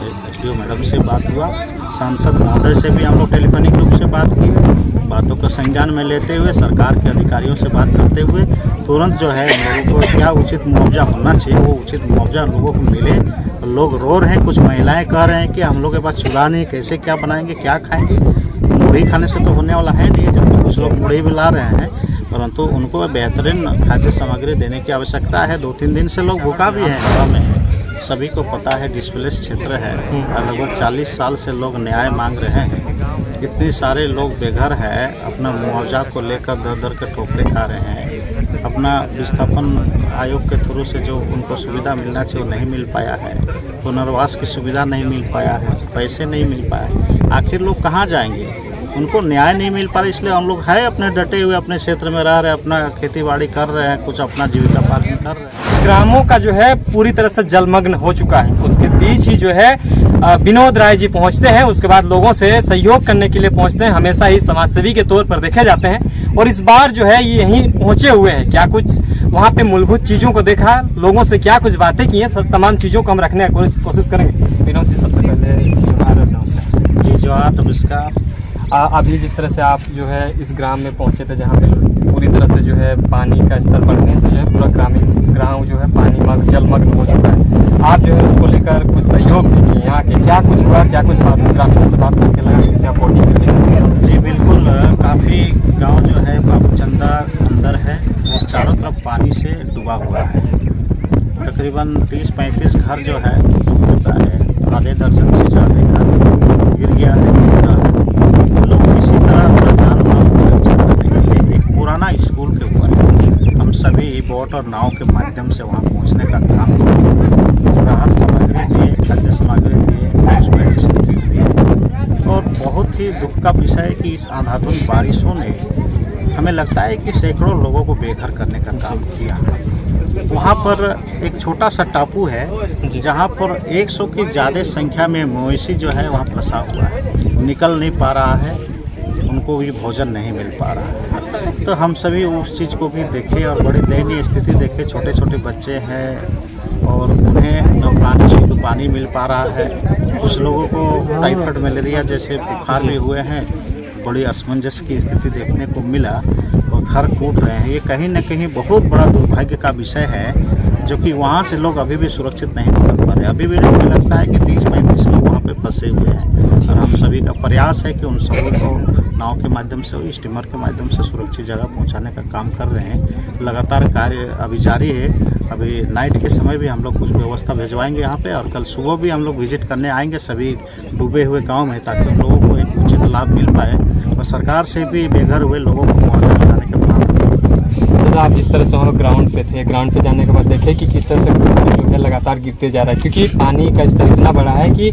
SDO madam से बात हुआ, सांसद महोदय से भी हम लोग टेलीफोनिक रूप से बात की। बातों को संज्ञान में लेते हुए सरकार के अधिकारियों से बात करते हुए तुरंत जो है लोगों को क्या उचित मुआवजा होना चाहिए वो उचित मुआवजा लोगों को मिले। लोग रो रहे हैं, कुछ महिलाएं कह रहे हैं कि हम लोग के पास चूल्हा नहीं, कैसे क्या बनाएंगे, क्या खाएंगे। मुढ़ी खाने से तो होने वाला है नहीं, जबकि कुछ लोग मुढ़ी भी ला रहे हैं, परंतु उनको बेहतरीन खाद्य सामग्री देने की आवश्यकता है। 2-3 दिन से लोग भूखा भी हैं, हवा में है। सभी को पता है डिस्प्लेस क्षेत्र है, लगभग 40 साल से लोग न्याय मांग रहे हैं। इतने सारे लोग बेघर है, अपना मुआवजा को लेकर दर दर के ठोकरे खा रहे हैं। अपना विस्थापन आयोग के थ्रू से जो उनको सुविधा मिलना चाहिए वो नहीं मिल पाया है, पुनर्वास की सुविधा नहीं मिल पाया है, पैसे नहीं मिल पाए। आखिर लोग कहाँ जाएंगे? उनको न्याय नहीं मिल पा रहा, इसलिए हम लोग है अपने डटे हुए अपने क्षेत्र में रह रहे हैं, अपना खेती बाड़ी कर रहे हैं, कुछ अपना जीविका पालन कर रहे हैं। ग्रामों का जो है पूरी तरह से जलमग्न हो चुका है। उसके बीच ही जो है विनोद राय जी पहुंचते हैं, उसके बाद लोगों से सहयोग करने के लिए पहुंचते हैं। हमेशा ही समाजसेवी के तौर पर देखे जाते हैं और इस बार जो है ये यहीं पहुंचे हुए हैं। क्या कुछ वहाँ पे मूलभूत चीजों को देखा, लोगों से क्या कुछ बातें की हैं, सब तमाम चीजों को हम रखने की कोशिश करेंगे। विनोद जी, सबसे पहले जोहार, नमस्कार। अभी जिस तरह से आप जो है इस ग्राम में पहुंचे थे जहाँ पे पूरी तरह से जो है पानी का स्तर बढ़ने से जो है पूरा ग्राम जो है पानी जलमग्न हो चुका है, आप जो है उसको लेकर कुछ सहयोग भी किए। यहाँ के क्या कुछ हुआ, क्या कुछ ग्रामीणों से बात करके लगा कि क्या पोटी करके? जी बिल्कुल, काफ़ी गांव जो है बाबूचंदा अंदर है और चारों तरफ पानी से डूबा हुआ है। तकरीबन 30-35 घर जो है डूब चुका है, आधे दर्जन से ज़्यादा घर गिर गया है। लोग किसी तरह जान माल की रक्षा करने के लिए एक पुराना स्कूल के ऊपर हम सभी बोट और नाव के माध्यम से वहाँ पहुँचने का काम किया। राहत सामग्री दिए, खाद्य सामग्री दिए, मेडिसिन किट दिए। और बहुत ही दुख का विषय है कि इस अंधाधुंध बारिशों ने हमें लगता है कि सैकड़ों लोगों को बेघर करने का काम किया। वहाँ पर एक छोटा सा टापू है जहाँ पर 100 की ज़्यादा संख्या में मवेशी जो है वहाँ फंसा हुआ है, निकल नहीं पा रहा है, उनको भी भोजन नहीं मिल पा रहा है। तो हम सभी उस चीज़ को भी देखे और बड़ी दयनीय स्थिति देखे। छोटे छोटे बच्चे हैं और उन्हें न पानी शुद्ध पानी मिल पा रहा है। कुछ लोगों को टाइफाइड मलेरिया जैसे बुखार भी हुए हैं। बड़ी असमंजस की स्थिति देखने को मिला और घर कूट रहे हैं। ये कहीं न कहीं बहुत बड़ा दुर्भाग्य का विषय है, जो कि वहाँ से लोग अभी भी सुरक्षित नहीं निकल पा रहे। अभी भी मुझे लगता है कि 30-35 लोग वहाँ पे फंसे हुए हैं और हम सभी का प्रयास है कि उन सभी को नाव के माध्यम से, स्टीमर के माध्यम से सुरक्षित जगह पहुँचाने का काम कर रहे हैं। लगातार कार्य अभी जारी है। अभी नाइट के समय भी हम लोग कुछ व्यवस्था भिजवाएंगे यहाँ पे और कल सुबह भी हम लोग विजिट करने आएंगे सभी डूबे हुए गाँव में, ताकि उन लोगों को एक उचित लाभ मिल पाए और सरकार से भी बेघर हुए लोगों को मुआवजा दिलाने का काम। तो आप जिस तरह से वहाँ ग्राउंड पे थे, ग्राउंड पे जाने के बाद देखे कि किस तरह से जो है लगातार गिरते जा रहा है, क्योंकि पानी का स्तर इतना बड़ा है कि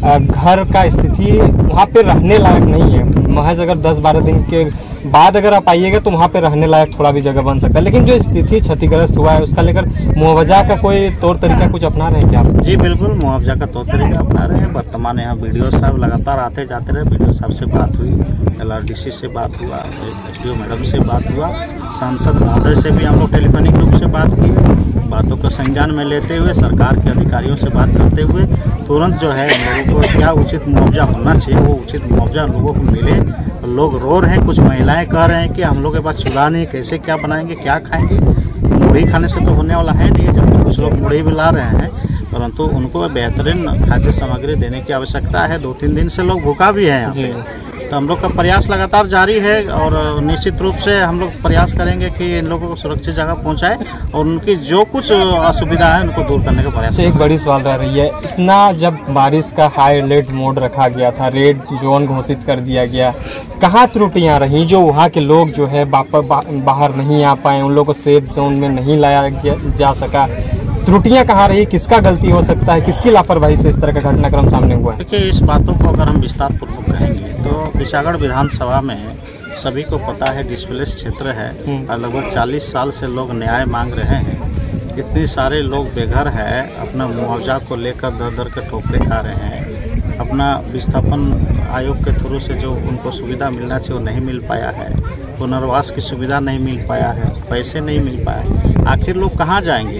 घर का स्थिति वहाँ पे रहने लायक नहीं है। महज अगर 10-12 दिन के बाद अगर आप आइएगा तो वहाँ पे रहने लायक थोड़ा भी जगह बन सकता है, लेकिन जो स्थिति क्षतिग्रस्त हुआ है उसका लेकर मुआवजा का कोई तौर तरीका कुछ अपना रहे हैं क्या? जी बिल्कुल, मुआवजा का तौर तरीका अपना रहे हैं। वर्तमान यहाँ BDO साहब लगातार आते जाते रहे। BDO साहब से बात हुई, LRDC से बात हुआ, SDO मैडम से बात हुआ, सांसद महोदय से भी हम लोग टेलीफोनिक रूप से बात की। बातों को संज्ञान में लेते हुए सरकार के अधिकारियों से बात करते हुए तुरंत जो है लोगों को क्या उचित मुआवजा होना चाहिए वो उचित मुआवजा लोगों को मिले। लोग रो रहे हैं, कुछ महिलाएं कह रहे हैं कि हम लोग के पास चूल्हा नहीं, कैसे क्या बनाएंगे, क्या खाएंगे। मुढ़ी खाने से तो होने वाला है नहीं, जबकि कुछ लोग मुढ़ी भी ला रहे हैं, परंतु उनको बेहतरीन खाद्य सामग्री देने की आवश्यकता है। 2-3 दिन से लोग भूखा भी हैं यहाँ पे। तो हम लोग का प्रयास लगातार जारी है और निश्चित रूप से हम लोग प्रयास करेंगे कि इन लोगों को सुरक्षित जगह पहुंचाएं और उनकी जो कुछ असुविधा है उनको दूर करने का प्रयास। एक बड़ी सवाल रह रही है, इतना जब बारिश का हाई अलर्ट मोड रखा गया था, रेड जोन घोषित कर दिया गया, कहाँ त्रुटियां रही जो वहाँ के लोग जो है बाहर नहीं आ पाए, उन लोगों को सेफ जोन में नहीं लाया जा सका? त्रुटियां कहाँ रही, किसका गलती हो सकता है, किसकी लापरवाही से इस तरह का घटनाक्रम सामने हुआ है? देखिए, इस बातों को अगर हम विस्तार पूर्वक कहेंगे तो विशागढ़ विधानसभा में सभी को पता है डिस्प्लेस क्षेत्र है और लगभग 40 साल से लोग न्याय मांग रहे हैं। इतने सारे लोग बेघर है, अपना मुआवजा को लेकर दर दर के ठोकरे खा रहे हैं। अपना विस्थापन आयोग के थ्रू से जो उनको सुविधा मिलना चाहिए वो नहीं मिल पाया है, पुनर्वास की सुविधा नहीं मिल पाया है, पैसे नहीं मिल पाए। आखिर लोग कहाँ जाएंगे?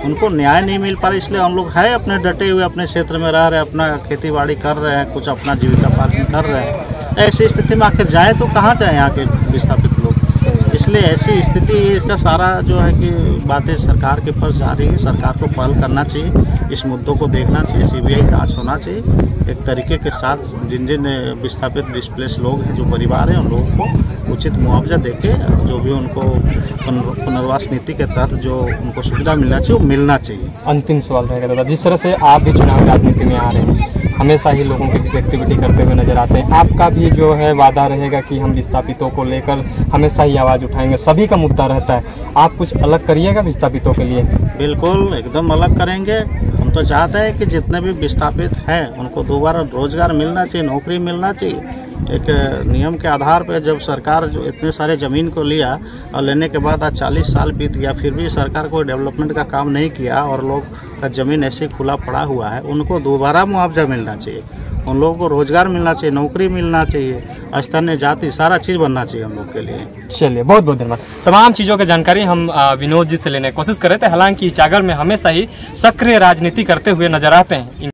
उनको न्याय नहीं मिल पा रहा, इसलिए हम लोग है अपने डटे हुए अपने क्षेत्र में रह रहे हैं, अपना खेती बाड़ी कर रहे हैं, कुछ अपना जीविका पालन कर रहे हैं। ऐसी स्थिति में आखिर जाए तो कहाँ जाए यहाँ के विस्थापित लोग। इसलिए ऐसी स्थिति, इसका सारा जो है कि बातें सरकार के पास जा रही है। सरकार को पहल करना चाहिए, इस मुद्दों को देखना चाहिए, सीबीआई जांच होना चाहिए एक तरीके के साथ। जिन जिन विस्थापित डिस्प्लेस लोग हैं, जो परिवार हैं, उन लोगों को उचित मुआवजा देके जो भी उनको पुनर्वास नीति के तहत जो उनको सुविधा मिलना चाहिए वो मिलना चाहिए। अंतिम सवाल रहेगा दादा, जिस तरह से आप भी चुनाव राजनीति में आ रहे हैं, हमेशा ही लोगों के बीच एक्टिविटी करते हुए नजर आते हैं, आपका भी जो है वादा रहेगा कि हम विस्थापितों को लेकर हमेशा ही आवाज़ उठाएंगे, सभी का मुद्दा रहता है, आप कुछ अलग करिएगा विस्थापितों के लिए? बिल्कुल, एकदम अलग करेंगे। हम तो चाहते हैं कि जितने भी विस्थापित हैं उनको दोबारा रोजगार मिलना चाहिए, नौकरी मिलना चाहिए। एक नियम के आधार पर जब सरकार जो इतने सारे ज़मीन को लिया और लेने के बाद आज 40 साल बीत गया, फिर भी सरकार कोई डेवलपमेंट का काम नहीं किया और लोग का ज़मीन ऐसे खुला पड़ा हुआ है, उनको दोबारा मुआवजा मिलना चाहिए, उन लोगों को रोजगार मिलना चाहिए, नौकरी मिलना चाहिए, स्थानीय जाति सारा चीज़ बनना चाहिए हम लोग के लिए। चलिए, बहुत बहुत धन्यवाद। तमाम चीज़ों की जानकारी हम विनोद जी से लेने की कोशिश कर रहे थे। हालांकि चागड़ में हमेशा ही सक्रिय राजनीति करते हुए नजर आते हैं।